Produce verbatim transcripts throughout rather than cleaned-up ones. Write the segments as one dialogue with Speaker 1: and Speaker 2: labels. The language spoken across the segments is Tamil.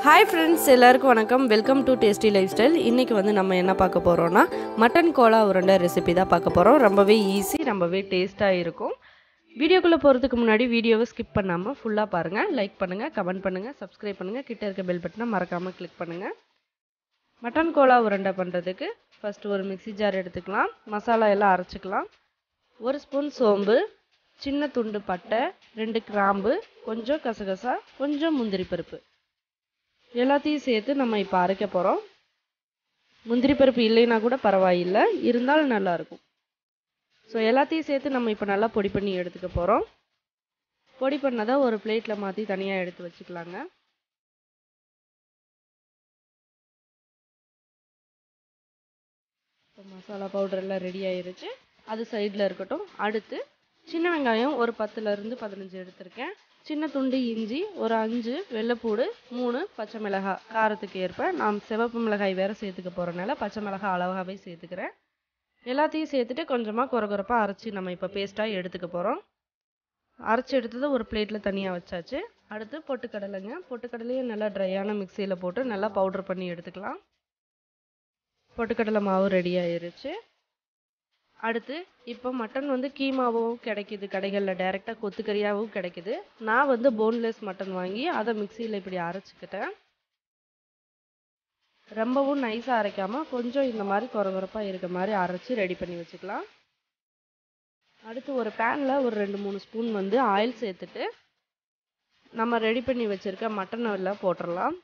Speaker 1: ஹாய் ஃப்ரெண்ட்ஸ், எல்லாருக்கும் வணக்கம். Welcome to tasty lifestyle. இன்றைக்கி வந்து நம்ம என்ன பார்க்க போகிறோன்னா மட்டன் கோலா உருண்டை ரெசிபி தான் பார்க்க போகிறோம். ரொம்பவே ஈஸி, ரொம்பவே டேஸ்ட்டாக இருக்கும். வீடியோக்குள்ளே போகிறதுக்கு முன்னாடி வீடியோவை ஸ்கிப் பண்ணாமல் ஃபுல்லாக பாருங்கள். லைக் பண்ணுங்கள், கமெண்ட் பண்ணுங்கள், சப்ஸ்கிரைப் பண்ணுங்கள், கிட்டே இருக்க பெல் பட்டனை மறக்காமல் கிளிக் பண்ணுங்கள். மட்டன் கோலா உருண்டை பண்ணுறதுக்கு ஃபஸ்ட்டு ஒரு மிக்சி ஜார் எடுத்துக்கலாம். மசாலா எல்லாம் அரைச்சிக்கலாம். ஒரு ஸ்பூன் சோம்பு, சின்ன துண்டு பட்டை, ரெண்டு கிராம்பு, கொஞ்சம் கசகசா, கொஞ்சம் முந்திரி பருப்பு எல்லாத்தையும் சேர்த்து நம்ம இப்போ அரைக்க போகிறோம். முந்திரி பருப்பு இல்லைன்னா கூட பரவாயில்லை, இருந்தாலும் நல்லாயிருக்கும். ஸோ எல்லாத்தையும் சேர்த்து நம்ம இப்போ நல்லா பொடி பண்ணி எடுத்துக்க போகிறோம். பொடி பண்ணதை ஒரு பிளேட்டில் மாற்றி தனியாக எடுத்து வச்சுக்கலாங்க. இப்போ மசாலா பவுடர் எல்லாம் ரெடி ஆயிருச்சு, அது சைடில் இருக்கட்டும். அடுத்து சின்ன வெங்காயம் ஒரு பத்துலேருந்து பதினஞ்சு எடுத்திருக்கேன். சின்ன துண்டு இஞ்சி, ஒரு அஞ்சு வெள்ளைப்பூடு, மூணு பச்சை மிளகாய். காரத்துக்கு ஏற்ப நான் சிவப்பு மிளகாய் வேறு சேர்த்துக்க போகிறனால பச்சை மிளகாய் அளவாகவே சேர்த்துக்கிறேன். எல்லாத்தையும் சேர்த்துட்டு கொஞ்சமாக குறை அரைச்சி நம்ம இப்போ பேஸ்ட்டாக எடுத்துக்க போகிறோம். அரைச்சி எடுத்தது ஒரு பிளேட்டில் தனியாக வச்சாச்சு. அடுத்து பொட்டுக்கடலைங்க. பொட்டுக்கடலையும் நல்லா ட்ரையான மிக்சியில் போட்டு நல்லா பவுட்ரு பண்ணி எடுத்துக்கலாம். பொட்டுக்கடலை மாவு ரெடி ஆயிருச்சு. அடுத்து இப்போ மட்டன் வந்து கீமாவும் கிடைக்கிது கடைகளில், டைரெக்டாக கொத்துக்கறியாகவும் கிடைக்கிது. நான் வந்து போன்லெஸ் மட்டன் வாங்கி அதை மிக்சியில் இப்படி அரைச்சிக்கிட்டேன். ரொம்பவும் நைஸாக அரைக்காமல் கொஞ்சம் இந்த மாதிரி குறகுறப்பாக இருக்க மாதிரி அரைச்சி ரெடி பண்ணி வச்சுக்கலாம். அடுத்து ஒரு பேனில் ஒரு ரெண்டு மூணு ஸ்பூன் வந்து ஆயில் சேர்த்துட்டு நம்ம ரெடி பண்ணி வச்சுருக்க மட்டனை எல்லாம் போட்டுடலாம்.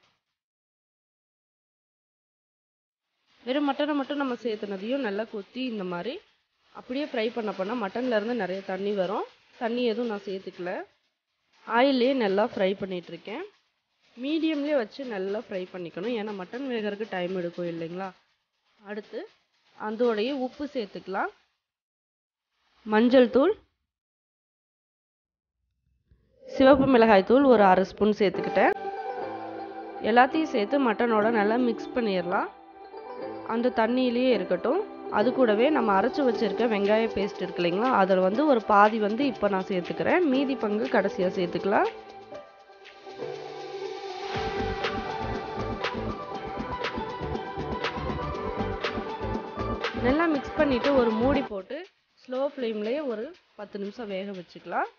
Speaker 1: வெறும் மட்டனை மட்டும் நம்ம சேர்த்துனதையும் நல்லா கொத்தி இந்த மாதிரி அப்படியே ஃப்ரை பண்ண பண்ணால் மட்டன்லேருந்து நிறைய தண்ணி வரும். தண்ணி எதுவும் நான் சேர்த்துக்கல, ஆயிலே நல்லா ஃப்ரை பண்ணிகிட்ருக்கேன். மீடியம்லேயே வச்சு நல்லா ஃப்ரை பண்ணிக்கணும், ஏன்னா மட்டன் வேகிறதுக்கு டைம் எடுக்கும் இல்லைங்களா. அடுத்து அதோடைய உப்பு சேர்த்துக்கலாம், மஞ்சள் தூள், சிவப்பு மிளகாய் தூள் ஒரு அரை ஸ்பூன் சேர்த்துக்கிட்டேன். எல்லாத்தையும் சேர்த்து மட்டனோட நல்லா மிக்ஸ் பண்ணிடலாம். அந்த தண்ணியிலேயே இருக்கட்டும். அது கூடவே நம்ம அரைச்சி வச்சுருக்க வெங்காய பேஸ்ட் இருக்கு இல்லைங்களா, அதில் வந்து ஒரு பாதி வந்து இப்போ நான் சேர்த்துக்கிறேன். மீதி பங்கு கடைசியாக சேர்த்துக்கலாம். நல்லா மிக்ஸ் பண்ணிவிட்டு ஒரு மூடி போட்டு ஸ்லோ ஃப்ளேம்லேயே ஒரு பத்து நிமிஷம் வேக வச்சுக்கலாம்.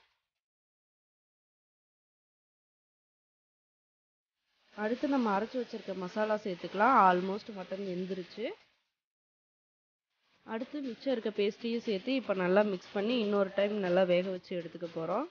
Speaker 1: அடுத்து நம்ம அரைச்சி வச்சுருக்க மசாலா சேர்த்துக்கலாம். ஆல்மோஸ்ட் மட்டன் வெந்துருச்சு. அடுத்து மிச்சம் இருக்க பேஸ்ட்டையும் சேர்த்து இப்போ நல்லா மிக்ஸ் பண்ணி இன்னொரு டைம் நல்லா வேக வச்சு எடுத்துக்க போகிறோம்.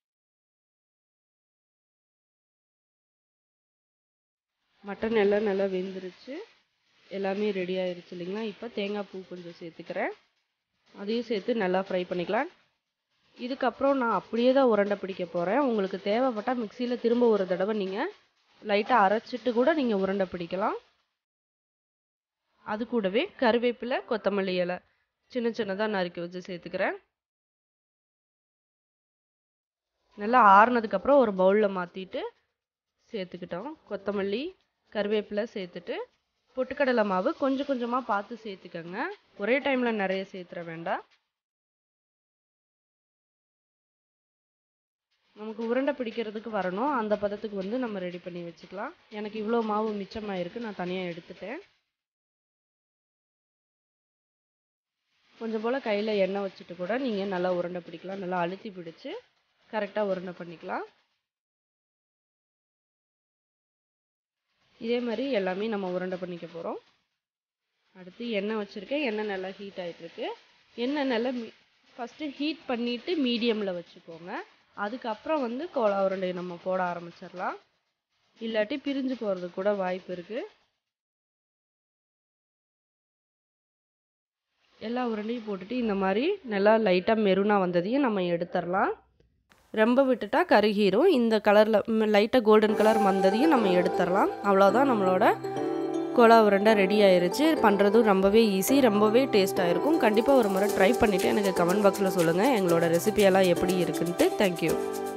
Speaker 1: மட்டன் எல்லாம் நல்லா வெந்துருச்சு, எல்லாமே ரெடி ஆயிடுச்சு இல்லைங்களா. இப்போ தேங்காய் பூ கொஞ்சம் சேர்த்துக்கிறேன், அதையும் சேர்த்து நல்லா ஃப்ரை பண்ணிக்கலாம். இதுக்கப்புறம் நான் அப்படியே தான் உருண்டை பிடிக்க போகிறேன். உங்களுக்கு தேவைப்பட்டால் மிக்சியில் திரும்ப ஒரு தடவை நீங்கள் லைட்டாக அரைச்சிட்டு கூட நீங்கள் உருண்டை பிடிக்கலாம். அது கூடவே கருவேப்பிலை, கொத்தமல்லி இலை சின்ன சின்னதாக நறுக்கி வச்சு சேர்த்துக்கிறேன். நல்லா ஆறுனதுக்கப்புறம் ஒரு பவுலில் மாற்றிட்டு சேர்த்துக்கிட்டோம். கொத்தமல்லி, கருவேப்பிலை சேர்த்துட்டு பொட்டுக்கடலை மாவு கொஞ்சம் கொஞ்சமாக பார்த்து சேர்த்துக்கோங்க, ஒரே டைமில் நிறைய சேர்த்துற வேண்டாம். நமக்கு உருண்டை பிடிக்கிறதுக்கு வரணும், அந்த பதத்துக்கு வந்து நம்ம ரெடி பண்ணி வச்சுக்கலாம். எனக்கு இவ்வளோ மாவு மிச்சமாக இருக்குது, நான் தனியாக எடுத்துட்டேன். கொஞ்சம் போல் கையில் எண்ணெய் வச்சுட்டு கூட நீங்கள் நல்லா உருண்டை பிடிக்கலாம். நல்லா அழுத்தி பிடிச்சி கரெக்டாக உருண்டை பண்ணிக்கலாம். இதே மாதிரி எல்லாமே நம்ம உருண்டை பண்ணிக்க போகிறோம். அடுத்து எண்ணெய் வச்சுருக்கேன். எண்ணெய் நல்லா ஹீட் ஆகிட்டுருக்கு. எண்ணெய் நல்லா மீ ஃபஸ்ட்டு ஹீட் பண்ணிவிட்டு மீடியமில் வச்சுக்கோங்க. அதுக்கப்புறம் வந்து கோலா உருண்டையை நம்ம போட ஆரம்பிச்சிடலாம், இல்லாட்டி பிரிஞ்சு போகிறதுக்கு கூட வாய்ப்பு இருக்குது. எல்லா உருண்டையும் போட்டுட்டு இந்த மாதிரி நல்லா லைட்டாக மெரூனாக வந்ததையும் நம்ம எடுத்துடலாம். ரொம்ப விட்டுட்டா கருகிரும். இந்த கலரில் லைட்டாக கோல்டன் கலர் வந்ததையும் நம்ம எடுத்துடலாம். அவ்வளோதான், நம்மளோட கோலா உருண்டை ரெடி ஆயிருச்சு. பண்ணுறதும் ரொம்பவே ஈஸி, ரொம்பவே டேஸ்ட்டாக இருக்கும். கண்டிப்பாக ஒரு முறை ட்ரை பண்ணிவிட்டு எனக்கு கமெண்ட் பாக்ஸில் சொல்லுங்கள் எங்களோட ரெசிபியெல்லாம் எப்படி இருக்குன்ட்டு. தேங்க்யூ.